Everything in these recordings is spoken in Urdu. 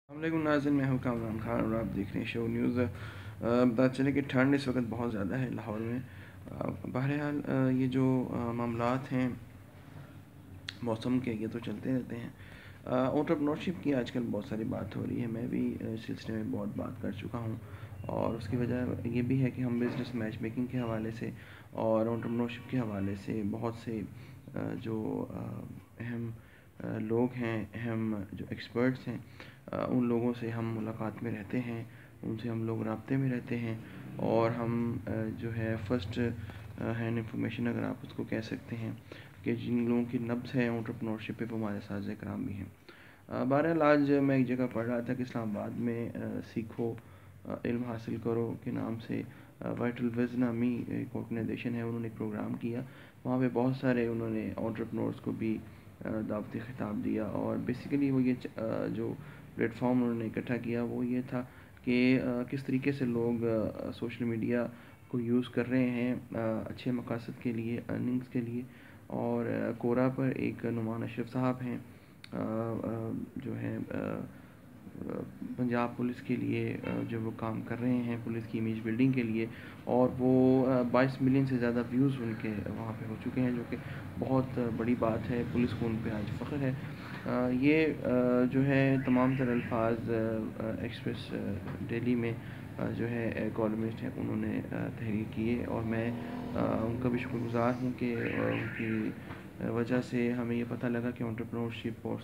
السلام علیکم ناظرین، میں ہوں کامران خان اور آپ دیکھ رہے ہیں شو نیوز۔ پتہ چلے کہ ٹھنڈ اس وقت بہت زیادہ ہے لاہور میں۔ بہرحال یہ جو معاملات ہیں موسم کے، یہ تو چلتے رہتے ہیں۔ انٹرپرنورشپ کی آج کل بہت ساری بات ہو رہی ہے، میں بھی اس سلسلے میں بہت بات کر چکا ہوں، اور اس کی وجہ یہ بھی ہے کہ ہم بزنس میچ میکنگ کے حوالے سے اور انٹرپرنورشپ کے حوالے سے بہت سے جو اہم لوگ ہیں، اہم جو ایکسپرٹس ہیں، ان لوگوں سے ہم ملاقات میں رہتے ہیں، ان سے ہم لوگ رابطے میں رہتے ہیں، اور ہم جو ہے فرسٹ ہینڈ انفارمیشن اگر آپ اس کو کہہ سکتے ہیں کہ جن لوگوں کی نبض ہے انٹرپرنورشپ پہ، وہ ہمارے اساتذہ کرام بھی ہیں۔ بہرحال آج میں ایک جگہ پڑھ رہا تھا کہ اسلام آباد میں سیکھو علم حاصل کرو کے نام سے وائٹل وز نامی ایک آرگنائزیشن ہے، انہوں نے ایک پروگرام کیا۔ وہاں پہ بہت سارے انہوں نے انٹرپرنورس کو بھی دعوتی خطاب دیا، اور بیسیکلی وہ یہ جو پلیٹ فارم انہوں نے اکٹھا کیا وہ یہ تھا کہ کس طریقے سے لوگ سوشل میڈیا کو یوز کر رہے ہیں اچھے مقاصد کے لیے، ارننگز کے لیے۔ اور کورا پر ایک نعمان اشرف صاحب ہیں جو ہیں پنجاب پولیس کے لیے جو وہ کام کر رہے ہیں پولیس کی امیج بلڈنگ کے لیے، اور وہ 22 ملین سے زیادہ ویوز ان کے وہاں پہ ہو چکے ہیں، جو کہ بہت بڑی بات ہے، پولیس کو ان پہ آج فخر ہے۔ یہ جو ہے تمام تر الفاظ ایکسپریس ڈیلی میں جو ہے کالمسٹ ہیں، انہوں نے تحریر کیے، اور میں ان کا بھی شکر گزار ہوں کہ ان کی وجہ سے ہمیں یہ پتہ لگا کہ انٹرپرنورشپ اور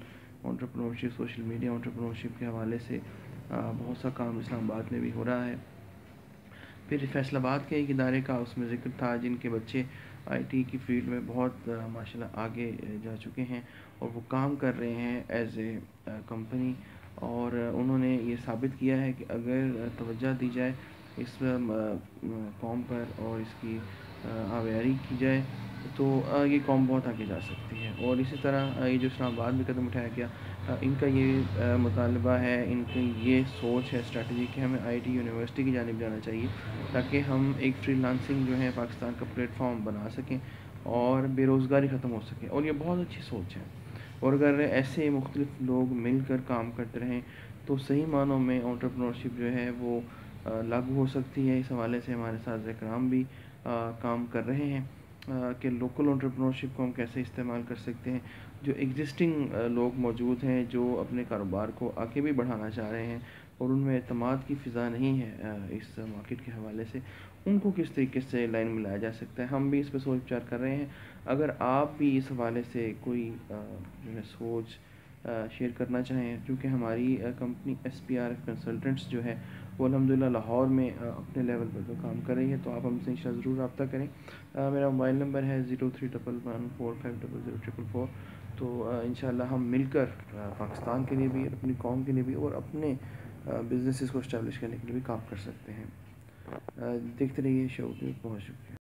سوشل میڈیا انٹرپرنورشپ کے حوالے سے بہت سا کام اسلام آباد میں بھی ہو رہا ہے۔ پھر فیصل آباد کے ایک ادارے کا اس میں ذکر تھا جن کے بچے آئی ٹی کی فیلڈ میں بہت ماشاءاللہ آگے جا چکے ہیں، اور وہ کام کر رہے ہیں ایز اے کمپنی، اور انہوں نے یہ ثابت کیا ہے کہ اگر توجہ دی جائے اس قوم پر اور اس کی آویاری کی جائے تو یہ قوم بہت آگے جا سکتی ہے۔ اور اسی طرح یہ جو اسلام آباد میں قدم اٹھایا گیا، ان کا یہ مطالبہ ہے، ان کی یہ سوچ ہے، اسٹریٹجی کہ ہمیں آئی ٹی یونیورسٹی کی جانب جانا چاہیے تاکہ ہم ایک فری لانسنگ جو ہے پاکستان کا پلیٹ فارم بنا سکیں اور بے روزگاری ختم ہو سکے، اور یہ بہت اچھی سوچ ہے۔ اور اگر ایسے مختلف لوگ مل کر کام کرتے رہیں تو صحیح معنوں میں انٹرپرنورشپ جو ہے وہ لاگو ہو سکتی ہے۔ اس حوالے سے ہمارے اساتذہ کرام بھی کام کر رہے ہیں کہ لوکل انٹرپرنورشپ کو ہم کیسے استعمال کر سکتے ہیں۔ جو ایگزسٹنگ لوگ موجود ہیں جو اپنے کاروبار کو آگے بھی بڑھانا چاہ رہے ہیں اور ان میں اعتماد کی فضا نہیں ہے اس مارکیٹ کے حوالے سے، ان کو کس طریقے سے لائن میں لایا جا سکتا ہے، ہم بھی اس پہ سوچ وچار کر رہے ہیں۔ اگر آپ بھی اس حوالے سے کوئی جو ہے سوچ شیئر کرنا چاہیں، کیونکہ ہماری company S P R F consultants جو ہے وہ الحمدللہ لاہور میں اپنے لیول پر تو کام کر رہی ہے، تو آپ ہم سے انشاءاللہ ضرور رابطہ کریں۔ میرا موبائل نمبر ہے 0311450044، تو انشاءاللہ ہم مل کر پاکستان کے لیے بھی، اپنی قوم کے لیے بھی، اور اپنے بزنسز کو اسٹیبلش کرنے کے لیے بھی کام کر سکتے ہیں۔ دیکھتے رہیے شو، بہت شکریہ۔